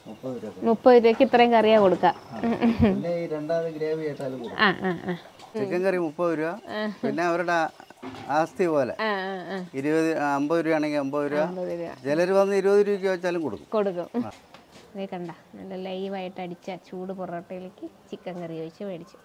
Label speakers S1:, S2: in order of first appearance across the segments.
S1: 30 രൂപയ്ക്ക് ഇത്രയും കറിയാ കൊടുക്കാം.
S2: ചിക്കൻ കറി 30 രൂപ. പിന്നെ അവരുടെ ആസ്തി പോലെ 50 രൂപയാണെങ്കിൽ 50 രൂപ. ചിലർ വന്ന് 20 രൂപയ്ക്ക് വെച്ചാലും കൊടുക്കും.
S1: അതേ കണ്ട നല്ല ലൈവായിട്ട് അടിച്ച ചൂട് പൊറോട്ടയിലേക്ക് ചിക്കൻ കറി ഒഴിച്ച് മേടിച്ചു.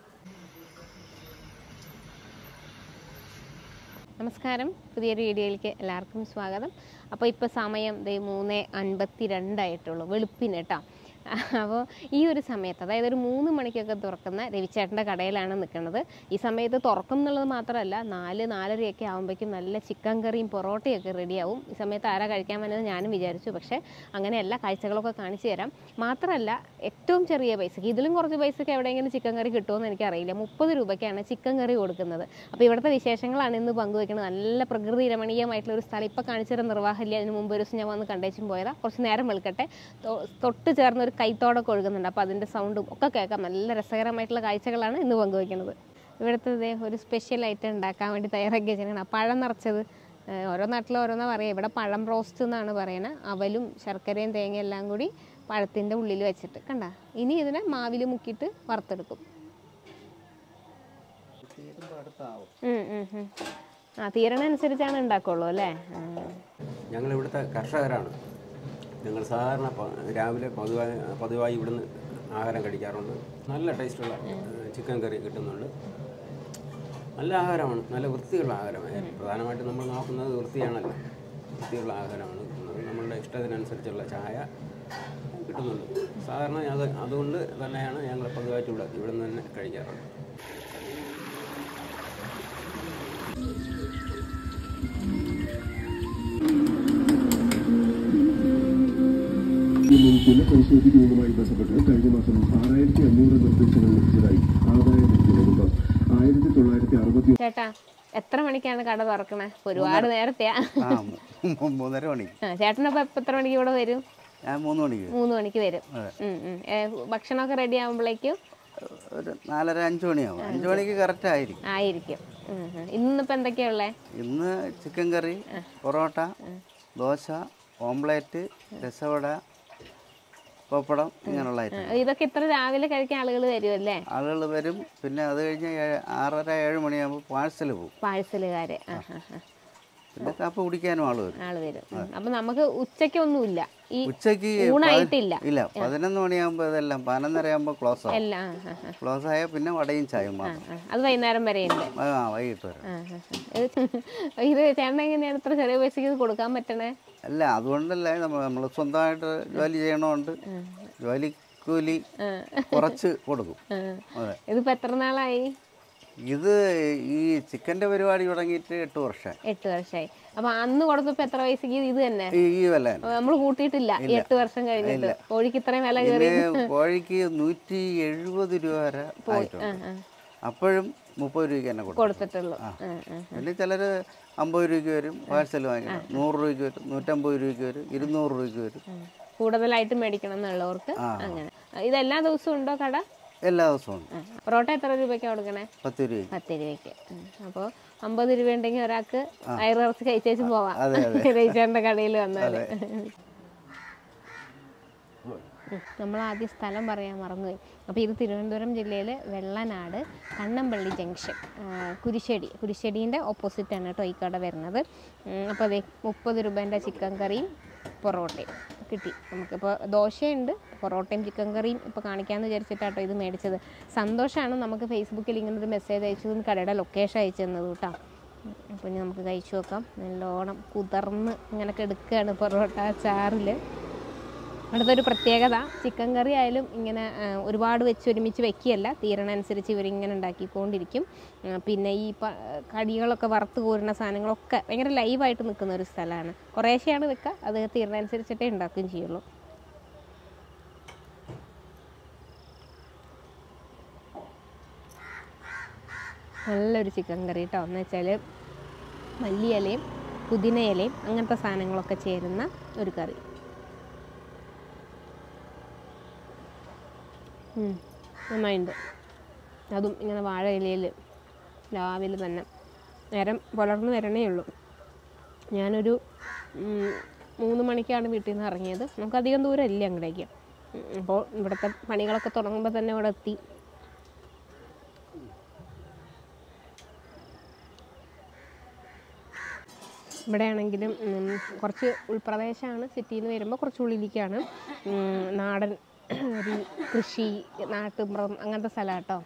S1: നമസ്കാരം, പുതിയൊരു വീഡിയോയിലേക്ക് എല്ലാവർക്കും സ്വാഗതം. അപ്പോൾ ഇപ്പോൾ സമയം 3:52 ആയിട്ടുള്ളൂ, വെളുപ്പിന് കേട്ടോ. അപ്പോൾ ഈ ഒരു സമയത്ത്, അതായത് ഒരു 3 മണിക്കൊക്കെ തുറക്കുന്ന രവിച്ചേട്ടൻ്റെ കടയിലാണ് നിൽക്കുന്നത്. ഈ സമയത്ത് തുറക്കും എന്നുള്ളത് മാത്രമല്ല, 4-4:30 ആകുമ്പോഴേക്കും നല്ല ചിക്കൻ കറിയും പൊറോട്ടയൊക്കെ റെഡിയാവും. ഈ സമയത്ത് ആരാ കഴിക്കാൻ വന്നത് ഞാനും വിചാരിച്ചു. പക്ഷേ അങ്ങനെയല്ല, കാഴ്ചകളൊക്കെ കാണിച്ചു തരാം. മാത്രമല്ല ഏറ്റവും ചെറിയ പൈസക്ക്, ഇതിലും കുറച്ച് പൈസക്ക് എവിടെയെങ്കിലും ചിക്കൻ കറി കിട്ടുമെന്ന് എനിക്കറിയില്ല, 30 രൂപയ്ക്കാണ് ചിക്കൻ കറി കൊടുക്കുന്നത്. അപ്പോൾ ഇവിടുത്തെ വിശേഷങ്ങളാണ് ഇന്ന് പങ്കുവയ്ക്കുന്നത്. നല്ല പ്രകൃതി രമണീയമായിട്ടുള്ള ഒരു സ്ഥലം. ഇപ്പോൾ കാണിച്ചു തരാൻ നിർവാഹമില്ല. അതിന് മുമ്പ് ഒരു ദിവസം ഞാൻ വന്ന് കണ്ടേച്ചും പോയതാണ്. കുറച്ച് നേരം വെളുക്കട്ടെ. തൊട്ട് ചേർന്നൊരു കൈത്തോടൊക്കെ ഒഴുകുന്നുണ്ട്. അപ്പോൾ അതിൻ്റെ സൗണ്ടും ഒക്കെ കേൾക്കാം. നല്ല രസകരമായിട്ടുള്ള കാഴ്ചകളാണ് ഇന്ന് പങ്കുവയ്ക്കുന്നത്. ഇവിടുത്തെ ഒരു സ്പെഷ്യൽ ഐറ്റം ഉണ്ടാക്കാൻ വേണ്ടി തയ്യാറാക്കി വെച്ചിരിക്കണം. പഴം നിറച്ചത്. ഓരോ നാട്ടിലും ഓരോന്നാ പറയുക. ഇവിടെ പഴം റോസ്റ്റ് എന്നാണ് പറയുന്നത്. അവലും ശർക്കരയും തേങ്ങയും എല്ലാം കൂടി പഴത്തിൻ്റെ ഉള്ളിൽ വെച്ചിട്ട് കണ്ട. ഇനി ഇതിനെ മാവിൽ മുക്കിയിട്ട് വറുത്തെടുക്കും. തീരണ അനുസരിച്ചാണ് ഉണ്ടാക്കുള്ളൂ അല്ലേ?
S3: ഞങ്ങൾ ഇവിടുത്തെ കർഷകരാണ്. ഞങ്ങൾ സാധാരണ രാവിലെ പതിവായി ഇവിടുന്ന് ആഹാരം കഴിക്കാറുണ്ട്. നല്ല ടേസ്റ്റുള്ള ചിക്കൻ കറി കിട്ടുന്നുണ്ട്. നല്ല ആഹാരമാണ്, നല്ല വൃത്തിയുള്ള ആഹാരമാണ്. പ്രധാനമായിട്ടും നമ്മൾ നോക്കുന്നത് വൃത്തിയാണല്ലോ. വൃത്തിയുള്ള ആഹാരമാണ് കിട്ടുന്നത്. നമ്മളുടെ ഇഷ്ടത്തിനനുസരിച്ചുള്ള ചായ കിട്ടുന്നുണ്ട്. സാധാരണ അതുകൊണ്ട് തന്നെയാണ് ഞങ്ങൾ പതിവായിട്ട് ഇവിടെ നിന്ന് തന്നെ കഴിക്കാറുള്ളത്.
S4: പുനഃപരിശോധിക്കുന്നതുമായി ബന്ധപ്പെട്ട് കഴിഞ്ഞ മാസം 6500 നിർദ്ദേശങ്ങൾ ലഭിച്ചതായി ആദായ നികുതി വകുപ്പ്. 1960.
S1: ചേട്ടാ, എത്ര മണിക്കാണ് കട തുറക്കണേ? ഒരുപാട് നേരത്തെയാ.
S2: 3:30 മണി.
S1: ചേട്ടനപ്പോ എത്ര മണിക്ക് ഇവിടെ വരും?
S2: ഞാൻ 3 മണിക്ക്
S1: വരും. ഭക്ഷണമൊക്കെ റെഡി ആകുമ്പോഴേക്കും
S2: ഒരു 4:30-5 മണിയാവും. 5 മണിക്ക് കറക്റ്റ് ആയിരിക്കും.
S1: ഇന്നിപ്പോ എന്തൊക്കെയാ ഉള്ളേ?
S2: ഇന്ന് chicken curry, porotta, dosa, omelette, rasavada, pappadam, ഇങ്ങനെയുള്ള ഐറ്റം.
S1: ഇതൊക്കെ ഇത്ര രാവിലെ കഴിക്കാൻ ആളുകൾ വരുമല്ലേ? ആളുകൾ
S2: വരും. പിന്നെ അത് കഴിഞ്ഞ് 6:30-7 മണിയാകുമ്പോൾ പാഴ്സൽ പോകും.
S1: പാഴ്സലുകാര്.
S2: പിന്നെ കാപ്പി കുടിക്കാനും ആള്
S1: വരും. അപ്പൊ നമുക്ക് ഉച്ചക്കൊന്നുമില്ല,
S2: ഉച്ചക്ക്
S1: ഊണായിട്ടില്ല.
S2: ഇല്ല. 11 മണിയാകുമ്പോ ഇതെല്ലാം 11:30 ആകുമ്പോ ക്ലോസ് ആയ പിന്നെ വടയും ചായയും മാത്രം.
S1: അത് വൈകുന്നേരം വരെ ഉണ്ട്.
S2: വൈകിട്ട് വരെ.
S1: ഇത് ചേട്ടൻ എങ്ങനെയാണ് ഇത്ര ചെറിയ പൈസക്ക് കൊടുക്കാൻ പറ്റണേ?
S2: അല്ല, അതുകൊണ്ടല്ലേ നമ്മൾ സ്വന്തമായിട്ട് ജോലി ചെയ്യണോണ്ട് ജോലി കൂലി കുറച്ച് കൊടുക്കും.
S1: ഇതിപ്പോ എത്ര നാളായി?
S2: ഇത് ഈ ചിക്കന്റെ പരിപാടി തുടങ്ങിയിട്ട് 8 വർഷമായി.
S1: അപ്പൊ അന്ന് കൊടുത്തപ്പോ എത്ര പൈസക്ക്? ഇത് തന്നെ
S2: ഈ വില
S1: നമ്മൾ കൂട്ടിയിട്ടില്ല. 8 വർഷം കഴിഞ്ഞിട്ട് കോഴിക്ക് ഇത്രയും വില കയറി.
S2: കോഴിക്ക് 170 രൂപ വരെ ആയിട്ടുണ്ട്. അപ്പോഴും 30 രൂപയ്ക്ക് തന്നെ കൊടുത്തിട്ടുള്ളൂ. പിന്നെ ചിലര് 50 രൂപയ്ക്ക് വരും, പാഴ്സൽ വാങ്ങിക്കണം. 100 രൂപയ്ക്ക് വരും, 150 രൂപയ്ക്ക് വരും, 200 രൂപയ്ക്ക് വരും.
S1: കൂടുതലായിട്ട് മേടിക്കണം എന്നുള്ളവർക്ക് അങ്ങനെ. ഇത് എല്ലാ ദിവസവും ഉണ്ടോ കട?
S2: എല്ലാ ദിവസവും.
S1: പൊറോട്ട എത്ര രൂപയ്ക്കാണ് കൊടുക്കണേ?
S2: 10
S1: രൂപയ്ക്ക്. അപ്പോൾ 50 രൂപ ഉണ്ടെങ്കിൽ ഒരാൾക്ക് വയറിറച്ച് കഴിച്ചേച്ചും പോവാം രവിച്ചേട്ടൻ്റെ കടയിൽ വന്നാല്. നമ്മൾ ആദ്യം സ്ഥലം പറയാൻ മറന്നുപോയി. അപ്പോൾ ഇത് തിരുവനന്തപുരം ജില്ലയിൽ വെള്ളനാട് കണ്ണമ്പള്ളി ജംഗ്ഷൻ, കുരിശ്ശേടീൻ്റെ ഓപ്പോസിറ്റാണ് കേട്ടോ ഈ കട വരുന്നത്. അപ്പോൾ അതെ 30 രൂപേൻ്റെ ചിക്കൻ കറിയും പൊറോട്ടയും കിട്ടി നമുക്കിപ്പോൾ. ദോശയുണ്ട്, പൊറോട്ടയും ചിക്കൻ കറിയും ഇപ്പോൾ കാണിക്കാമെന്ന് വിചാരിച്ചിട്ടാട്ടോ ഇത് മേടിച്ചത്. സന്തോഷമാണ് നമുക്ക് ഫേസ്ബുക്കിൽ ഇങ്ങനൊരു മെസ്സേജ് അയച്ചതും കടയുടെ ലൊക്കേഷൻ അയച്ചു തന്നത് കേട്ടോ. അപ്പോൾ ഇനി നമുക്ക് കഴിച്ചു നോക്കാം. നല്ലോണം കുതിർന്ന് ഇങ്ങനെ എടുക്കുകയാണ് പൊറോട്ട ചാറിൽ. അടുത്തൊരു പ്രത്യേകത, ചിക്കൻ കറി ആയാലും ഇങ്ങനെ ഒരുപാട് ഒരുമിച്ച് വെക്കുകയല്ല, തീരണനുസരിച്ച് ഇവരിങ്ങനെ ഉണ്ടാക്കിക്കൊണ്ടിരിക്കും. പിന്നെ ഈ കടികളൊക്കെ വറുത്ത് കോരുന്ന സാധനങ്ങളൊക്കെ ഭയങ്കര ലൈവായിട്ട് നിൽക്കുന്ന ഒരു സ്ഥലമാണ്. കുറേശ്ശെയാണ് വെക്കുക, അത് തീരണനുസരിച്ചിട്ടേ ഉണ്ടാക്കുകയും ചെയ്യുള്ളൂ. നല്ലൊരു ചിക്കൻ കറി കേട്ടോ. എന്ന് വെച്ചാൽ മല്ലിയിലയും പുതിനയിലയും അങ്ങനത്തെ സാധനങ്ങളൊക്കെ ചേരുന്ന ഒരു കറി. നന്നായിട്ടുണ്ട്. അതും ഇങ്ങനെ വാഴ ഇലയിൽ രാവിലെ തന്നെ. നേരം പുലർന്ന് വരണേ ഉള്ളൂ. ഞാനൊരു 3 മണിക്കാണ് വീട്ടിൽ നിന്ന് ഇറങ്ങിയത്. നമുക്കധികം ദൂരം ഇല്ല അങ്ങടേക്ക്. അപ്പോൾ ഇവിടുത്തെ പണികളൊക്കെ തുടങ്ങുമ്പോൾ തന്നെ ഇവിടെ എത്തി. ഇവിടെ ആണെങ്കിലും കുറച്ച് ഉൾപ്രദേശമാണ്, സിറ്റിയിൽ നിന്ന് വരുമ്പോൾ കുറച്ച് ഉള്ളിലേക്കാണ്. നാടൻ ഒരു കൃഷി, നാട്ടുമ്പുറം അങ്ങനത്തെ സ്ഥലമാണ് കേട്ടോ.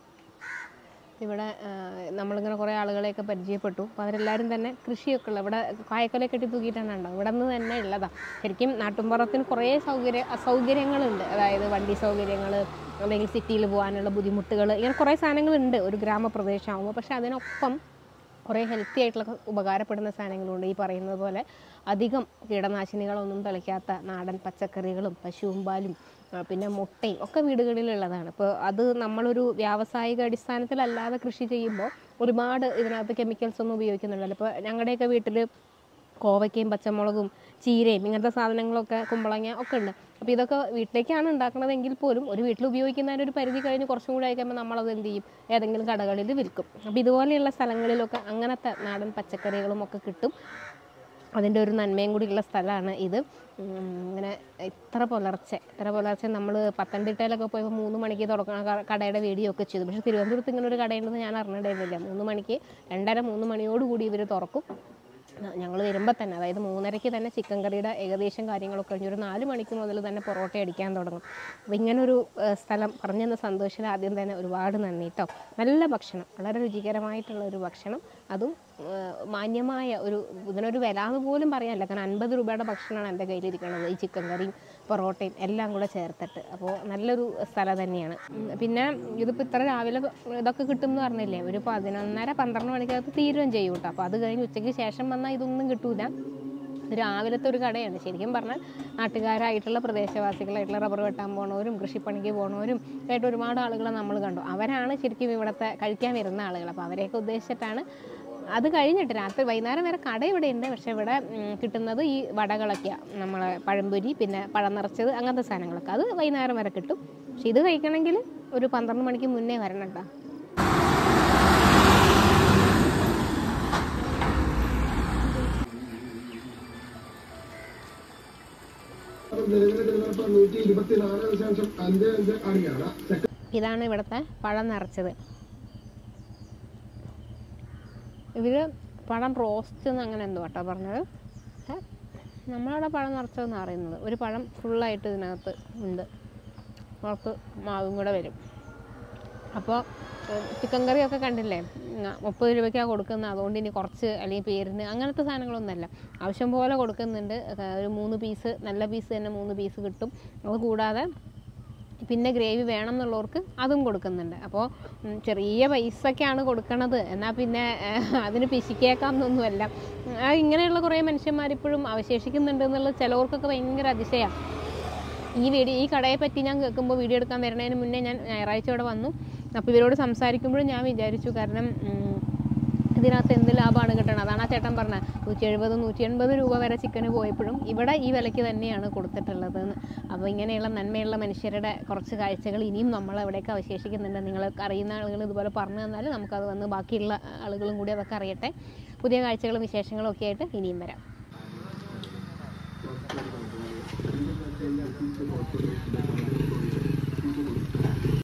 S1: ഇവിടെ നമ്മളിങ്ങനെ കുറേ ആളുകളെയൊക്കെ പരിചയപ്പെട്ടു. അപ്പോൾ അവരെല്ലാവരും തന്നെ കൃഷിയൊക്കെ ഉള്ള, ഇവിടെ കായക്കൊലയൊക്കെ കെട്ടി തൂക്കിയിട്ടാണ് ഉണ്ടാവും. ഇവിടെ നിന്ന് തന്നെ ഉള്ളതാണ്. ശരിക്കും നാട്ടുമ്പുറത്തിന് കുറേ അസൗകര്യങ്ങളുണ്ട്. അതായത് വണ്ടി സൗകര്യങ്ങൾ, അല്ലെങ്കിൽ സിറ്റിയിൽ പോകാനുള്ള ബുദ്ധിമുട്ടുകൾ, ഇങ്ങനെ കുറേ സാധനങ്ങളുണ്ട് ഒരു ഗ്രാമപ്രദേശമാകുമ്പോൾ. പക്ഷേ അതിനൊപ്പം കുറേ ഹെൽത്തി ആയിട്ടുള്ള ഉപകാരപ്പെടുന്ന സാധനങ്ങളുണ്ട്. ഈ പറയുന്നത് പോലെ അധികം കീടനാശിനികളൊന്നും തളിക്കാത്ത നാടൻ പച്ചക്കറികളും പശുവും പാലും പിന്നെ മുട്ടയും ഒക്കെ വീടുകളിലുള്ളതാണ്. ഇപ്പോൾ അത് നമ്മളൊരു വ്യാവസായിക അടിസ്ഥാനത്തിലല്ലാതെ കൃഷി ചെയ്യുമ്പോൾ ഒരുപാട് ഇതിനകത്ത് കെമിക്കൽസ് ഒന്നും ഉപയോഗിക്കുന്നുണ്ടല്ലോ. ഇപ്പോൾ ഞങ്ങളുടെയൊക്കെ വീട്ടിൽ കോവയ്ക്കയും പച്ചമുളകും ചീരയും ഇങ്ങനത്തെ സാധനങ്ങളൊക്കെ, കുമ്പളങ്ങ ഒക്കെ ഉണ്ട്. അപ്പോൾ ഇതൊക്കെ വീട്ടിലേക്കാണ് ഉണ്ടാക്കുന്നതെങ്കിൽ പോലും ഒരു വീട്ടിൽ ഉപയോഗിക്കുന്നതിന് ഒരു പരിധി കഴിഞ്ഞ് കുറച്ചും കൂടി ആയിക്കുമ്പോൾ നമ്മളത് എന്ത് ചെയ്യും, ഏതെങ്കിലും കടകളിൽ വിൽക്കും. അപ്പോൾ ഇതുപോലെയുള്ള സ്ഥലങ്ങളിലൊക്കെ അങ്ങനത്തെ നാടൻ പച്ചക്കറികളും ഒക്കെ കിട്ടും. അതിൻ്റെ ഒരു നന്മയും കൂടിയുള്ള സ്ഥലമാണ് ഇത്. ഇങ്ങനെ ഇത്ര പുലർച്ചെ നമ്മൾ പത്തനംതിട്ടയിലൊക്കെ പോയപ്പോൾ 3 മണിക്ക് തുറക്കുന്ന കടയുടെ വീഡിയോ ഒക്കെ ചെയ്തു. പക്ഷേ തിരുവനന്തപുരത്ത് ഇങ്ങനെ ഒരു കടയുണ്ടെന്ന് ഞാൻ അറിഞ്ഞിട്ടുണ്ടായിരുന്നില്ല. 3 മണിക്ക് 2:30-3 മണിയോടുകൂടി ഇവർ തുറക്കും. ഞങ്ങൾ വരുമ്പോൾ തന്നെ, അതായത് 3:30-ക്ക് തന്നെ ചിക്കൻ കറിയുടെ ഏകദേശം കാര്യങ്ങളൊക്കെ കഴിഞ്ഞ് ഒരു 4 മണിക്ക് മുതൽ തന്നെ പൊറോട്ട അടിക്കാൻ തുടങ്ങും. അപ്പോൾ ഇങ്ങനൊരു സ്ഥലം പറഞ്ഞെന്ന സന്തോഷത്തിൽ ആദ്യം തന്നെ ഒരുപാട് നന്ദി കേട്ടോ. നല്ല ഭക്ഷണം, വളരെ രുചികരമായിട്ടുള്ള ഒരു ഭക്ഷണം, അതും മാന്യമായ ഇതിനൊരു വില എന്ന് പോലും പറയാനില്ല. കാരണം 50 രൂപയുടെ ഭക്ഷണമാണ് എൻ്റെ കയ്യിലിരിക്കുന്നത്, ഈ ചിക്കൻ കറിയും പൊറോട്ടയും എല്ലാം കൂടെ ചേർത്തിട്ട്. അപ്പോൾ നല്ലൊരു സ്ഥലം തന്നെയാണ്. പിന്നെ ഇതിപ്പോൾ ഇത്ര രാവിലെ ഇതൊക്കെ കിട്ടും എന്ന് പറഞ്ഞില്ലേ, ഒരു 11:30-12 മണിക്കകത്ത് തീരുകയും ചെയ്യും കേട്ടോ. അപ്പോൾ അത് കഴിഞ്ഞ് ഉച്ചയ്ക്ക് ശേഷം വന്നാൽ ഇതൊന്നും കിട്ടൂല. രാവിലത്തെ ഒരു കടയാണ്. ശരിക്കും പറഞ്ഞാൽ നാട്ടുകാരായിട്ടുള്ള പ്രദേശവാസികളായിട്ടുള്ള റബ്ബർ വെട്ടാൻ പോണവരും കൃഷിപ്പണിക്ക് പോണവരും ആയിട്ട് ഒരുപാട് ആളുകളെ നമ്മൾ കണ്ടു. അവരാണ് ശരിക്കും ഇവിടുത്തെ കഴിക്കാൻ വരുന്ന ആളുകൾ. അപ്പോൾ അവരെയൊക്കെ ഉദ്ദേശിച്ചിട്ടാണ്. അത് കഴിഞ്ഞിട്ട് വൈകുന്നേരം വരെ കട ഇവിടെ ഉണ്ട്. പക്ഷേ ഇവിടെ കിട്ടുന്നത് ഈ വടകളൊക്കെയാണ്, നമ്മളെ പഴംപൊരി, പിന്നെ പഴം നിറച്ചത്, അങ്ങനത്തെ സാധനങ്ങളൊക്കെ അത് വൈകുന്നേരം വരെ കിട്ടും. പക്ഷെ ഇത് കഴിക്കണമെങ്കിൽ ഒരു 12 മണിക്ക് മുന്നേ വരണം കേട്ടോ. ഇതാണ് ഇവിടുത്തെ പഴം നിറച്ചത്. ഇവർ പഴം റോസ്റ്റ് എന്ന് അങ്ങനെ എന്തോ കേട്ടോ പറഞ്ഞത്. നമ്മളവിടെ പഴം നിറച്ചതെന്ന് പറയുന്നത് ഒരു പഴം ഫുള്ളായിട്ട് ഇതിനകത്ത് ഉണ്ട്, പുറത്ത് മാവും കൂടെ വരും. അപ്പോൾ ചിക്കൻ കറിയൊക്കെ കണ്ടില്ലേ, 30 രൂപയ്ക്കാണ് കൊടുക്കുന്നത്. അതുകൊണ്ട് ഇനി കുറച്ച് അല്ലെങ്കിൽ പേരിന് അങ്ങനത്തെ സാധനങ്ങളൊന്നുമല്ല, ആവശ്യം പോലെ കൊടുക്കുന്നുണ്ട്. ഒരു 3 പീസ്, നല്ല പീസ് തന്നെ 3 പീസ് കിട്ടും. അത് കൂടാതെ പിന്നെ ഗ്രേവി വേണം എന്നുള്ളവർക്ക് അതും കൊടുക്കുന്നുണ്ട്. അപ്പോൾ ചെറിയ പൈസക്കാണ് കൊടുക്കണത്, എന്നാൽ പിന്നെ അതിന് പിശിക്കേക്കാം എന്നൊന്നുമല്ല. ഇങ്ങനെയുള്ള കുറേ മനുഷ്യന്മാരിപ്പോഴും അവശേഷിക്കുന്നുണ്ട് എന്നുള്ളത് ചിലവർക്കൊക്കെ ഭയങ്കര അതിശയമാണ്. ഈ കടയെ പറ്റി ഞാൻ കേൾക്കുമ്പോൾ വീഡിയോ എടുക്കാൻ വരുന്നതിന് മുന്നേ ഞാൻ ഞായറാഴ്ച ഇവിടെ വന്നു. അപ്പോൾ ഇവരോട് സംസാരിക്കുമ്പോഴും ഞാൻ വിചാരിച്ചു, കാരണം ഇതിനകത്ത് എന്ത് ലാഭമാണ് കിട്ടണം. അതാണ് ആ ചേട്ടൻ പറഞ്ഞത് 170-180 രൂപ വരെ ചിക്കന് പോയപ്പോഴും ഇവിടെ ഈ വിലയ്ക്ക് തന്നെയാണ് കൊടുത്തിട്ടുള്ളതെന്ന്. അപ്പോൾ ഇങ്ങനെയുള്ള നന്മയുള്ള മനുഷ്യരുടെ കുറച്ച് കാഴ്ചകൾ ഇനിയും നമ്മളെവിടെയൊക്കെ അവശേഷിക്കുന്നുണ്ട്. നിങ്ങൾക്ക് അറിയുന്ന ആളുകൾ ഇതുപോലെ പറഞ്ഞു തന്നാൽ നമുക്കത് വന്ന് ബാക്കിയുള്ള ആളുകളും കൂടി അതൊക്കെ അറിയട്ടെ. പുതിയ കാഴ്ചകളും വിശേഷങ്ങളും ഒക്കെ ആയിട്ട് ഇനിയും വരാം.
S4: Thank you.